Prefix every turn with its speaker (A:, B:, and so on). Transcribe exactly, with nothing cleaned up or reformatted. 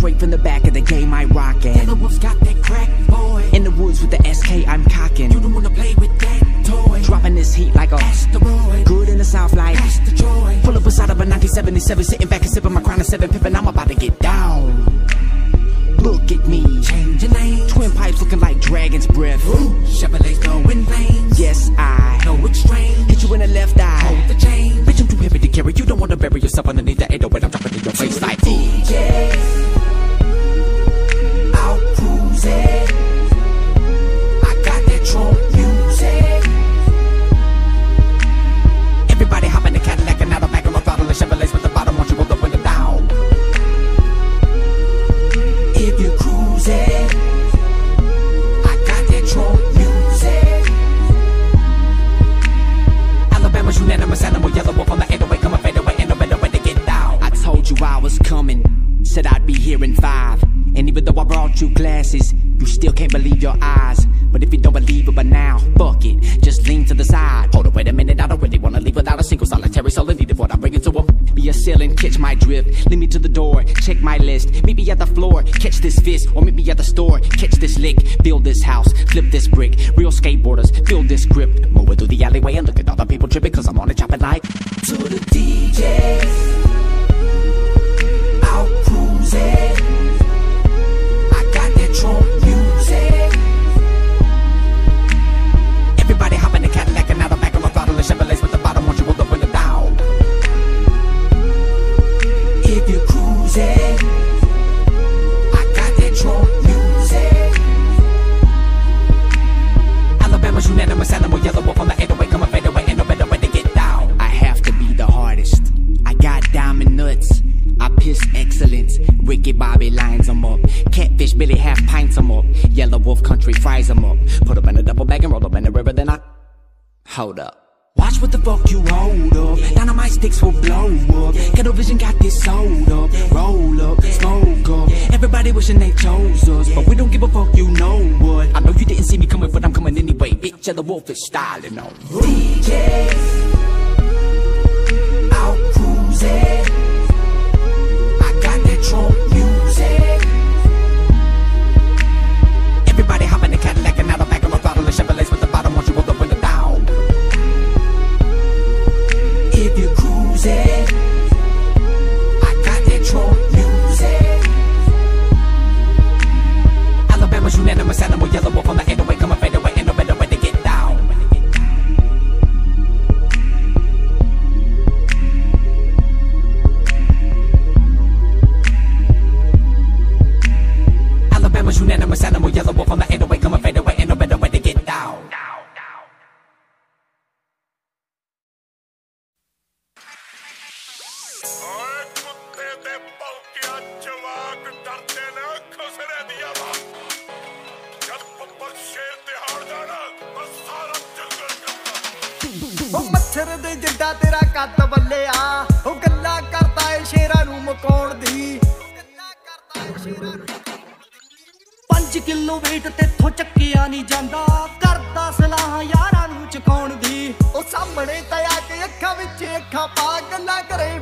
A: Straight from the back of the game, I rockin'.
B: Yelawolf's got that crack, boy.
A: In the woods with the S K, I'm cockin'.
B: You don't wanna play with that toy.
A: Dropping this heat like a
B: asteroid.
A: Good in the south like
B: That's the joy.
A: Pull up beside of a nineteen seventy-seven, sitting back and sipping my crown and seven pippin'. I'm about to get down. Look at me,
B: change your name.
A: Twin pipes looking like dragon's breath.
B: Ooh, Chevrolet's going lanes.
A: Yes, I
B: know it's strange.
A: Hit you in the left eye.
B: Hold the chain.
A: Bitch, I'm too heavy to carry. You don't wanna bury yourself underneath the eight oh, but I'm dropping in your face like
B: D J. Out cruising. I got that trunk music.
A: Everybody hop in the Cadillac and out the back of my throttle. The Chevrolets with the bottom, won't you roll the window down?
B: If you're cruising, I got that trunk music.
A: Alabama's unanimous animal, Yelawolf on the eight oh eight, coming fade away, ain't no better way to get down. I told you I was coming, said I'd be here in five. And even though I brought you glasses, you still can't believe your eyes. But if you don't believe it by now, fuck it, just lean to the side. Hold on, wait a minute, I don't really wanna leave without a single solitary soul in need of what I bring it to them. Be a ceiling, catch my drift, lead me to the door, check my list. Meet me at the floor, catch this fist, or meet me at the store, catch this lick. Build this house, flip this brick, real skateboarders, feel this grip. Moving through the alleyway and look at all the people tripping, cause I'm on it chopping like
B: to the D J. Out cruising. I got that trunk music.
A: Everybody hop in the Cadillac and out the back of my throttle. The Chevrolets with the bottom, won't you roll the window down?
B: If you're cruising, I got that trunk music.
A: Alabama's unanimous animal, Yelawolf on the eight oh eight, coming fade away, ain't no better way to get down. I have to be the hardest. I got diamond nuts. I piss excellence. Ricky Bobby lines them up. Catfish Billy half pints them up. Yelawolf country fries them up. Put them in a double bag and roll them in the river, then I hold up. Watch what the fuck you hold up. Dynamite sticks will blow up. Ghetto Vision got this sold up. Roll up, smoke up. Everybody wishing they chose us, but we don't give a fuck, you know what. I know you didn't see me coming, but I'm coming anyway. Bitch, Yelawolf is styling on
B: D J. Out cruising. I got that trunk music.
A: Everybody hop in the Cadillac and out the back of my throttle. The Chevrolets with the bottom, won't you roll the window down?
B: If you're cruising, I got that trunk music.
A: Alabama's unanimous animal, Yelawolf on the eight oh eight, coming fade away, ain't no better way to get down. Alabama's unanimous animal, Yelawolf on the eight oh eight, coming fade away, ain't no better way to get down.
C: मच्छर दे जिड्डा तेरा कद बल्लिया ओ गल्ला करता है शेरां नूं मकाउण दी पंज kilo weight तेथों चक्किया नहीं जांदा करदा सलाह यारां नूं चुकाउण दी ओ सामणे ते आ के अखां विच अखां पा गल्लां करे